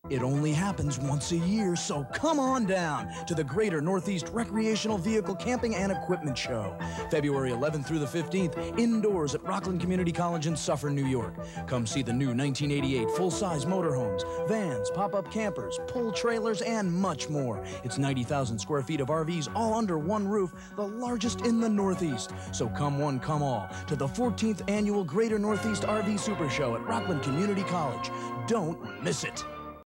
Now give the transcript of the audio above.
It only happens once a year, so come on down to the Greater Northeast Recreational Vehicle Camping and Equipment Show. February 11th through the 15th, indoors at Rockland Community College in Suffern, New York. Come see the new 1988 full-size motorhomes, vans, pop-up campers, pull trailers, and much more. It's 90,000 square feet of RVs all under one roof, the largest in the Northeast. So come one, come all to the 14th Annual Greater Northeast RV Super Show at Rockland Community College. Don't miss it.